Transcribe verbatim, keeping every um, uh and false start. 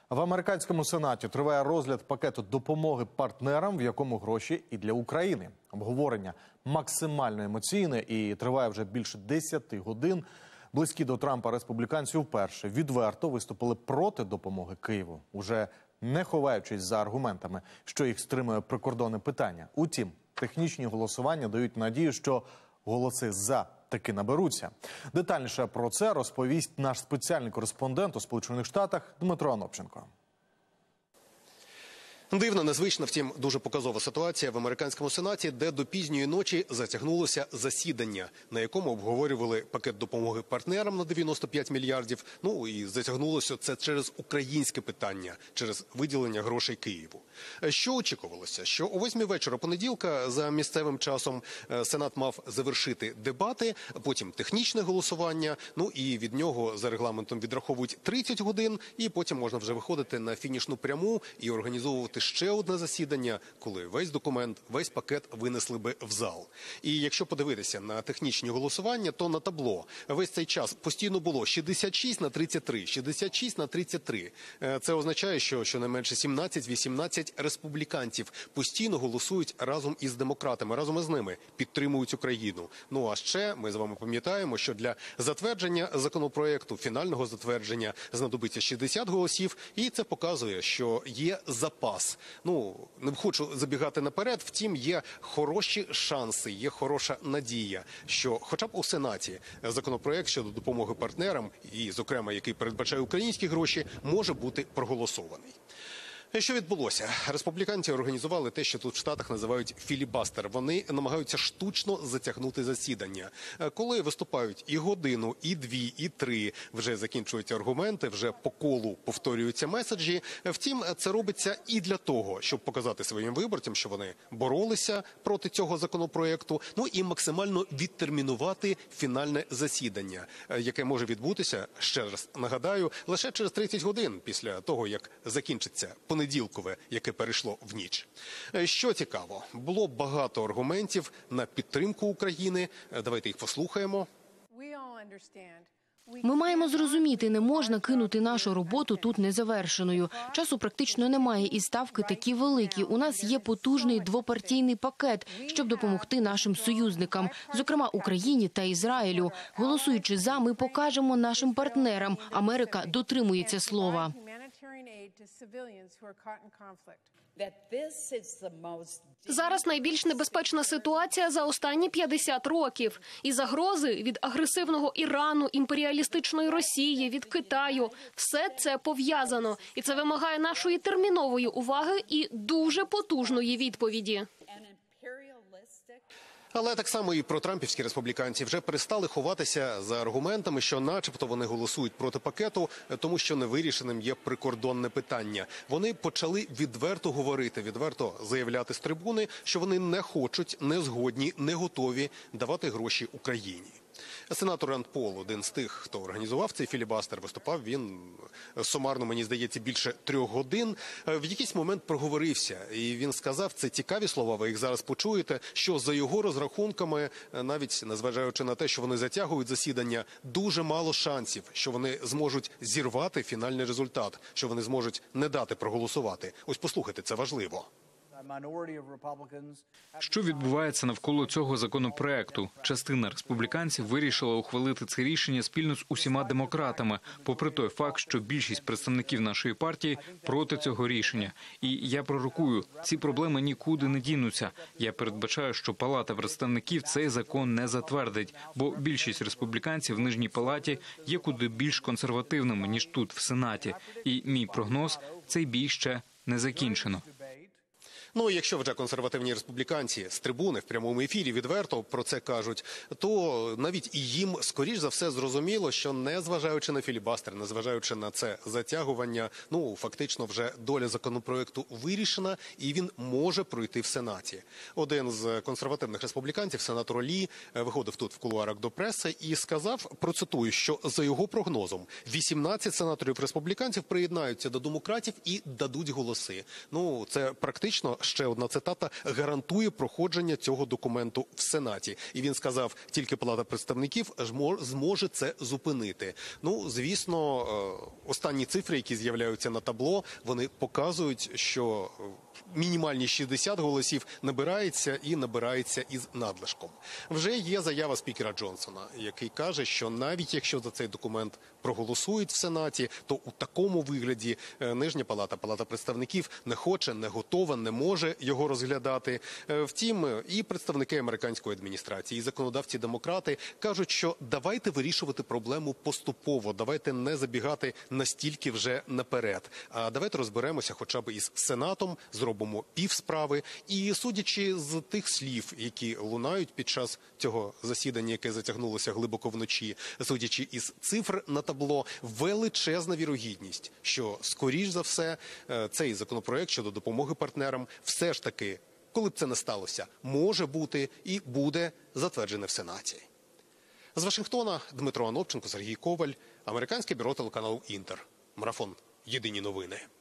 В американському Сенаті триває розгляд пакету допомоги партнерам, в якому гроші і для України. Обговорення максимально емоційне і триває вже більше десяти годин. Близькі до Трампа республіканці вперше відверто виступили проти допомоги Києву, уже не ховаючись за аргументами, що їх стримує прикордонне питання. Утім, технічні голосування дають надію, що голоси «за» таки наберуться. Детальніше про це розповість наш спеціальний кореспондент у Сполучених Штатах Дмитро Анопченко. Дивна, незвична, втім, дуже показова ситуація в американському Сенаті, де до пізньої ночі затягнулося засідання, на якому обговорювали пакет допомоги партнерам на дев'яносто п'ять мільярдів. Ну і затягнулося це через українське питання, через виділення грошей Києву. Що очікувалося? Що о восьмій вечора понеділка за місцевим часом Сенат мав завершити дебати, потім технічне голосування, ну і від нього за регламентом відраховують тридцять годин, і потім можна вже виходити на фінішну пряму і організовувати ще одне засідання, коли весь документ, весь пакет винесли би в зал. І якщо подивитися на технічні голосування, то на табло весь цей час постійно було шістдесят шість на тридцять три, шістдесят шість на тридцять три. Це означає, що щонайменше сімнадцять-вісімнадцять республіканців постійно голосують разом із демократами, разом із ними підтримують Україну. Ну а ще ми з вами пам'ятаємо, що для затвердження законопроекту, фінального затвердження, знадобиться шістдесят голосів, і це показує, що є запас. Ну, не хочу забігати наперед, втім, є хороші шанси, є хороша надія, що хоча б у Сенаті законопроект щодо допомоги партнерам, і, зокрема, який передбачає українські гроші, може бути проголосований. Що відбулося? Республіканці організували те, що тут в Штатах називають філібастер. Вони намагаються штучно затягнути засідання. Коли виступають і годину, і дві, і три, вже закінчують аргументи, вже по колу повторюються меседжі. Втім, це робиться і для того, щоб показати своїм виборцям, що вони боролися проти цього законопроекту, ну і максимально відтермінувати фінальне засідання, яке може відбутися, ще раз нагадаю, лише через тридцять годин після того, як закінчиться понеділкове, яке перейшло в ніч. Що цікаво, було багато аргументів на підтримку України. Давайте їх послухаємо. Ми маємо зрозуміти, не можна кинути нашу роботу тут незавершеною. Часу практично немає і ставки такі великі. У нас є потужний двопартійний пакет, щоб допомогти нашим союзникам, зокрема Україні та Ізраїлю. Голосуючи «за», ми покажемо нашим партнерам, Америка дотримується слова. Зараз найбільш небезпечна ситуація за останні п'ятдесят років. І загрози від агресивного Ірану, імперіалістичної Росії, від Китаю – все це пов'язано. І це вимагає нашої термінової уваги і дуже потужної відповіді. Але так само і протрампівські республіканці вже перестали ховатися за аргументами, що начебто вони голосують проти пакету, тому що невирішеним є прикордонне питання. Вони почали відверто говорити, відверто заявляти з трибуни, що вони не хочуть, не згодні, не готові давати гроші Україні. Сенатор Ранд Пол, один з тих, хто організував цей філібастер, виступав він сумарно, мені здається, більше трьох годин. В якийсь момент проговорився, і він сказав, це цікаві слова, ви їх зараз почуєте, що за його розрахунками, навіть незважаючи на те, що вони затягують засідання, дуже мало шансів, що вони зможуть зірвати фінальний результат, що вони зможуть не дати проголосувати. Ось послухайте, це важливо. Що відбувається навколо цього законопроекту? Частина республіканців вирішила ухвалити це рішення спільно з усіма демократами, попри той факт, що більшість представників нашої партії проти цього рішення. І я пророкую, ці проблеми нікуди не дінуться. Я передбачаю, що Палата представників цей закон не затвердить, бо більшість республіканців в Нижній Палаті є куди більш консервативними, ніж тут, в Сенаті. І мій прогноз – цей бій ще не закінчено. Ну, якщо вже консервативні республіканці з трибуни в прямому ефірі відверто про це кажуть, то навіть і їм, скоріш за все, зрозуміло, що незважаючи на філібастер, незважаючи на це затягування, ну, фактично вже доля законопроекту вирішена, і він може пройти в Сенаті. Один з консервативних республіканців, сенатор Лі, виходив тут в кулуарах до преси і сказав, процитую, що за його прогнозом вісімнадцять сенаторів республіканців приєднаються до демократів і дадуть голоси. Ну, це практично ще одна цитата, гарантує проходження цього документу в Сенаті. І він сказав, тільки Палата представників зможе це зупинити. Ну, звісно, останні цифри, які з'являються на табло, вони показують, що мінімальні шістдесят голосів набирається і набирається із надлишком. Вже є заява спікера Джонсона, який каже, що навіть якщо за цей документ проголосують в Сенаті, то у такому вигляді Нижня палата, Палата представників не хоче, не готова, не може його розглядати. Втім, і представники американської адміністрації, і законодавці-демократи кажуть, що давайте вирішувати проблему поступово, давайте не забігати настільки вже наперед, а давайте розберемося хоча б із Сенатом, зробимо півсправи. І судячи з тих слів, які лунають під час цього засідання, яке затягнулося глибоко вночі, судячи із цифр на табло, величезна вірогідність, що, скоріш за все, цей законопроект щодо допомоги партнерам все ж таки, коли б це не сталося, може бути і буде затверджене в Сенаті. З Вашингтона Дмитро Анопченко, Сергій Коваль, Американське бюро телеканалу «Інтер». Марафон. Єдині новини.